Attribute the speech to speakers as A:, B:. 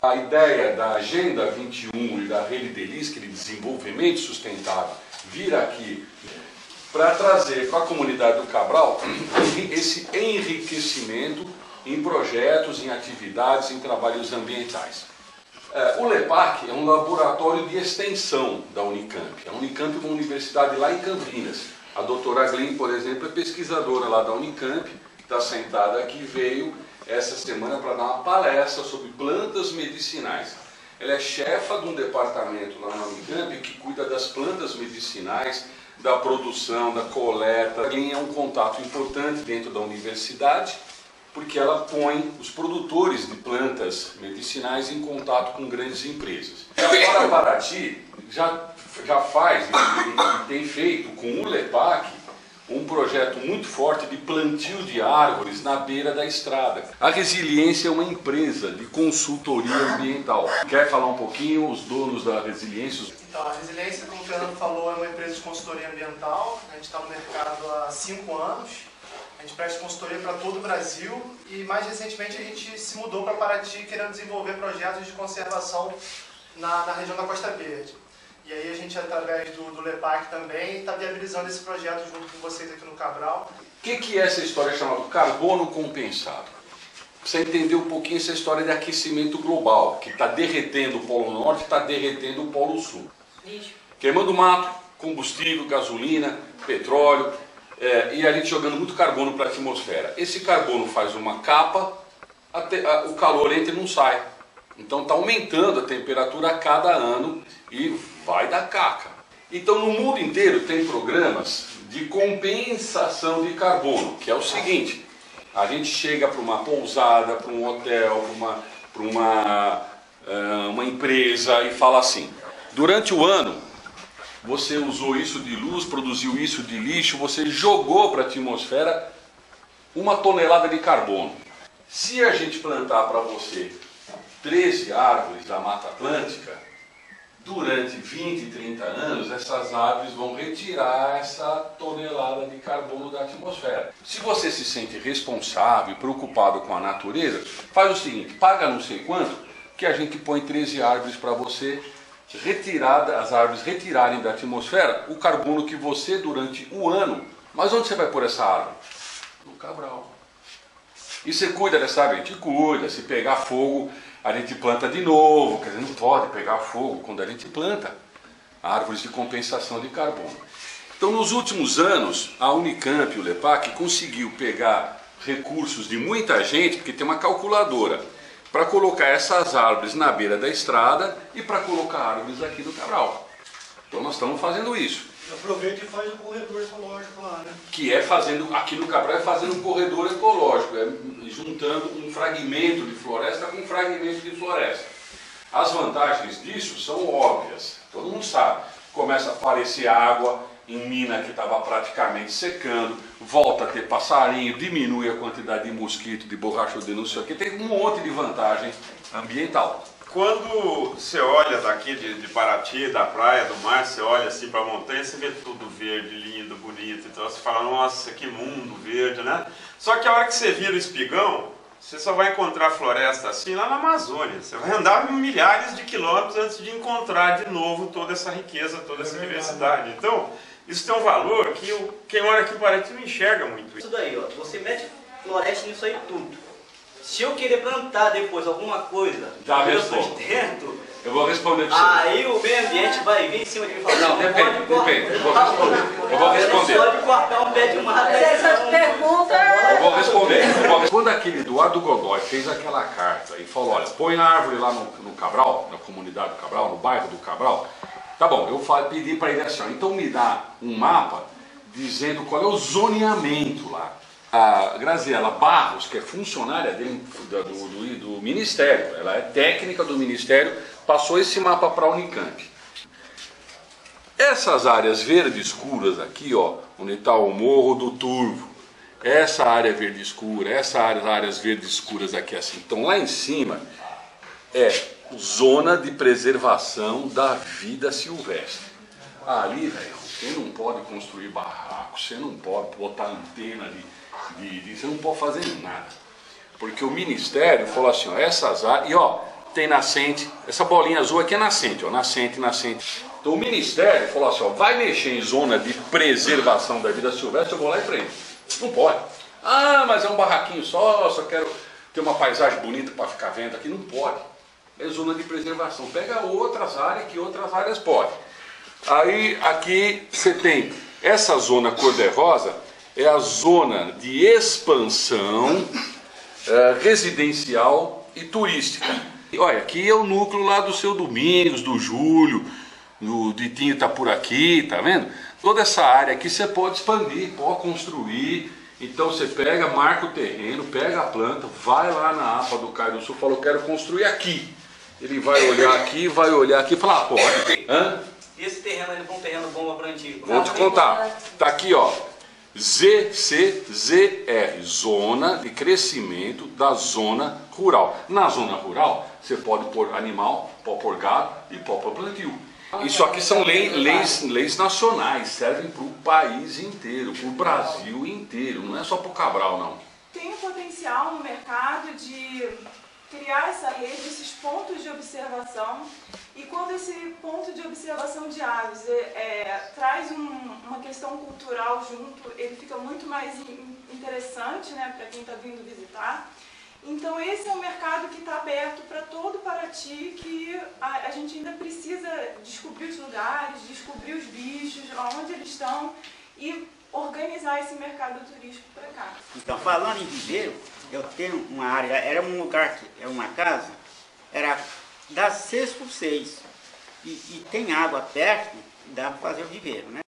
A: A ideia da Agenda 21 e da Rede Delis, que é de desenvolvimento sustentável, vir aqui para trazer para a comunidade do Cabral esse enriquecimento em projetos, em atividades, em trabalhos ambientais. O LEPAC é um laboratório de extensão da Unicamp. A Unicamp é uma universidade lá em Campinas. A doutora Glenn, por exemplo, é pesquisadora lá da Unicamp, está sentada aqui, veio essa semana para dar uma palestra sobre plantas medicinais. Ela é chefa de um departamento lá na Unicamp que cuida das plantas medicinais, da produção, da coleta. A Glenn é um contato importante dentro da universidade, porque ela põe os produtores de plantas medicinais em contato com grandes empresas. Agora, Paraty já faz e tem feito com o LEPAC um projeto muito forte de plantio de árvores na beira da estrada. A Resiliência é uma empresa de consultoria ambiental. Quer falar um pouquinho, os donos da Resiliência?
B: Então, a Resiliência, como o Fernando falou, é uma empresa de consultoria ambiental. A gente está no mercado há 5 anos. A gente presta consultoria para todo o Brasil e, mais recentemente, a gente se mudou para Paraty querendo desenvolver projetos de conservação na região da Costa Verde. E aí a gente, através do LEPAC também, está viabilizando esse projeto junto com vocês aqui no Cabral.
A: O que é essa história chamada carbono compensado? Você entender um pouquinho essa história de aquecimento global, que está derretendo o Polo Norte, está derretendo o Polo Sul. Queimando mato, combustível, gasolina, petróleo, e a gente jogando muito carbono para a atmosfera. Esse carbono faz uma capa, o calor entra e não sai. Então está aumentando a temperatura a cada ano e vai dar caca. Então no mundo inteiro tem programas de compensação de carbono, que é o seguinte: a gente chega para uma pousada, para um hotel, para uma empresa e fala assim: durante o ano você usou isso de luz, produziu isso de lixo, você jogou para a atmosfera 1 tonelada de carbono. Se a gente plantar para você 13 árvores da Mata Atlântica, durante 20, 30 anos, essas árvores vão retirar essa tonelada de carbono da atmosfera. Se você se sente responsável e preocupado com a natureza, faz o seguinte: paga não sei quanto, que a gente põe 13 árvores para você as árvores retirarem da atmosfera o carbono que você durante o ano... Mas onde você vai pôr essa árvore? No Cabral. E você cuida dessa árvore? A gente cuida. Se pegar fogo, a gente planta de novo. Quer dizer, não pode pegar fogo quando a gente planta árvores de compensação de carbono. Então, nos últimos anos, a Unicamp e o LEPAC conseguiu pegar recursos de muita gente, porque tem uma calculadora, para colocar essas árvores na beira da estrada e para colocar árvores aqui no Cabral. Então nós estamos fazendo isso.
C: Aproveita e faz um corredor ecológico lá, né?
A: Que é fazendo, aqui no Cabral é fazendo um corredor ecológico, juntando um fragmento de floresta com um fragmento de floresta. As vantagens disso são óbvias, todo mundo sabe. Começa a aparecer água em mina que estava praticamente secando, volta a ter passarinho, diminui a quantidade de mosquito, de borrachudo, não sei o que, tem um monte de vantagem ambiental.
D: Quando você olha daqui de Paraty, da praia, do mar, você olha assim para a montanha, você vê tudo verde, lindo, bonito, então você fala: nossa, que mundo verde, né? Só que a hora que você vira o espigão, você só vai encontrar floresta assim lá na Amazônia. Você vai andar milhares de quilômetros antes de encontrar de novo toda essa riqueza, toda essa diversidade. Então, isso tem um valor que quem mora aqui em Paraty não enxerga muito.
E: Isso daí, ó, você mete floresta nisso aí tudo. Se eu querer plantar depois alguma coisa eu sustento,
A: eu vou responder para você.
E: Aí o meio ambiente vai vir em cima de mim e falar:
A: não, depende, eu vou responder. Eu vou responder.
E: Pode cortar um pé de mato.
F: Essas perguntas...
A: Eu vou responder. Quando aquele Eduardo Godoy fez aquela carta e falou: olha, põe a árvore lá no Cabral, na comunidade do Cabral, no bairro do Cabral, tá bom, eu pedi para ele assim: então me dá um mapa dizendo qual é o zoneamento lá. A Graziela Barros, que é funcionária do Ministério, ela é técnica do Ministério, passou esse mapa para a Unicamp. Essas áreas verde escuras aqui, ó, onde está o Morro do Turvo, essa área verde escura, essas áreas verdes escuras aqui assim, então lá em cima é zona de preservação da vida silvestre. Ali, velho, você não pode construir barraco, você não pode botar antena você não pode fazer nada. Porque o Ministério falou assim, ó, essas áreas, e ó, tem nascente. Essa bolinha azul aqui é nascente, ó, nascente. Então o Ministério falou assim, ó, vai mexer em zona de preservação da vida silvestre, eu vou lá e prendo. Não pode. Ah, mas é um barraquinho só quero ter uma paisagem bonita para ficar vendo aqui. Não pode. É zona de preservação. Pega outras áreas que outras áreas podem. Aí aqui você tem essa zona cor-de-rosa, é a zona de expansão residencial e turística. E olha, aqui é o núcleo lá do seu Domingos, do Júlio, do Ditinho tá por aqui, tá vendo? Toda essa área aqui você pode expandir, pode construir. Então você pega, marca o terreno, pega a planta, vai lá na APA do Caio do Sul, falou, quero construir aqui. Ele vai olhar aqui e falar, pode. Hã?
E: E esse terreno aí, um terreno bom para plantio?
A: Vou te contar. Tá aqui, ó. ZCZR, Zona de Crescimento da Zona Rural. Na zona rural, você pode pôr animal, pode pôr gado e pode pôr plantio. Isso aqui são leis nacionais, servem para o país inteiro, para o Brasil inteiro, não é só para o Cabral, não.
F: Tem o potencial no mercado de criar essa rede, esses pontos de observação, e quando esse ponto de observação de aves traz uma questão cultural junto, ele fica muito mais interessante, né, para quem está vindo visitar. Então esse é um mercado que está aberto para todo Paraty, que a gente ainda precisa descobrir os lugares, descobrir os bichos, onde eles estão e organizar esse mercado turístico para cá.
G: Então, falando em viveiro, eu tenho uma área, era um lugar, era uma casa, era das 6 por 6 e tem água perto, dá para fazer o viveiro, né?